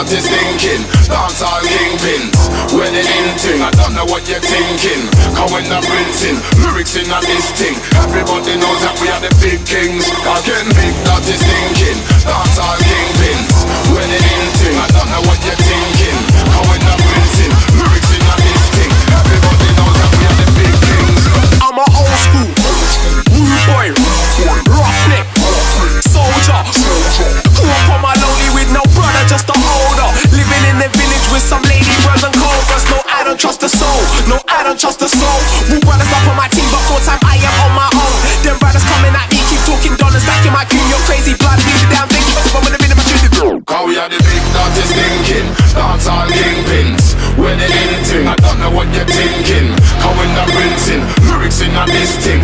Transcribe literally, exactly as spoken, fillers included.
dirty stinking. Dance all kingpins. When it in thing, I don't know what you're thinking. Cause when I'm rinsing, lyrics in on this thing. Everybody knows that we are the big kings. I get big dirty stinking. Dance all kingpins. When it in thing, I don't know what you're thinking. Cause when I'm rinsing, lyrics in on this thing. Everybody knows that we are the big kings. I'm a old school rude boy, roughneck, soldier. Grew up on my lonely with no brother, just a older. Living in the village with some lady brothers and cobras. No, I don't trust the soul. No, I don't trust the soul. Woo brothers up on my team, but full time I am on my own. Them brothers coming at me, keep talking dollars, stacking my cream. You're crazy, blood, leave the damn thing. But I'm gonna be the machine. Cause we are the big dirty stinking. Dance all kingpins. When it in thing, I don't know what you're thinking. Cause when I'm rinsing, lyrics in on this thing.